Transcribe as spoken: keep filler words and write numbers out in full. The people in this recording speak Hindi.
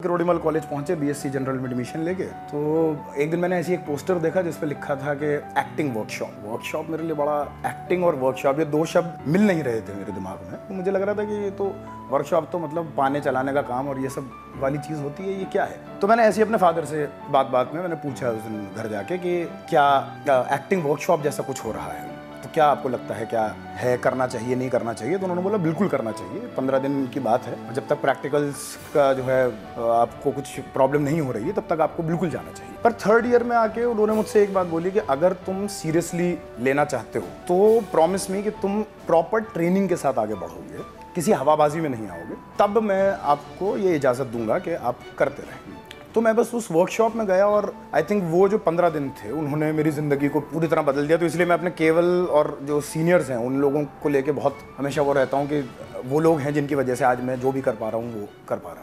करोड़ीमल कॉलेज पहुंचे बीएससी जनरल में एडमिशन लेके, तो एक दिन मैंने ऐसी एक पोस्टर देखा जिस पे लिखा था कि एक्टिंग वर्कशॉप। वर्कशॉप मेरे लिए बड़ा, एक्टिंग और वर्कशॉप ये दो शब्द मिल नहीं रहे थे मेरे दिमाग में। तो मुझे लग रहा था कि ये तो वर्कशॉप तो मतलब पाने चलाने का काम और ये सब वाली चीज़ होती है, ये क्या है। तो मैंने ऐसे ही अपने फादर से बात बात में मैंने पूछा उस दिन घर जाके कि क्या एक्टिंग वर्कशॉप जैसा कुछ हो रहा है, तो क्या आपको लगता है, क्या है, करना चाहिए नहीं करना चाहिए। तो उन्होंने बोला बिल्कुल करना चाहिए, पंद्रह दिन की बात है, जब तक प्रैक्टिकल्स का जो है आपको कुछ प्रॉब्लम नहीं हो रही है तब तक आपको बिल्कुल जाना चाहिए। पर थर्ड ईयर में आके उन्होंने मुझसे एक बात बोली कि अगर तुम सीरियसली लेना चाहते हो तो प्रॉमिस मी कि तुम प्रॉपर ट्रेनिंग के साथ आगे बढ़ोगे, किसी हवाबाजी में नहीं आओगे, तब मैं आपको ये इजाज़त दूंगा कि आप करते रहें। तो मैं बस उस वर्कशॉप में गया और आई थिंक वो जो पंद्रह दिन थे उन्होंने मेरी ज़िंदगी को पूरी तरह बदल दिया। तो इसलिए मैं अपने केवल और जो सीनियर्स हैं उन लोगों को लेके बहुत हमेशा वो रहता हूँ कि वो लोग हैं जिनकी वजह से आज मैं जो भी कर पा रहा हूँ वो कर पा रहा हूँ।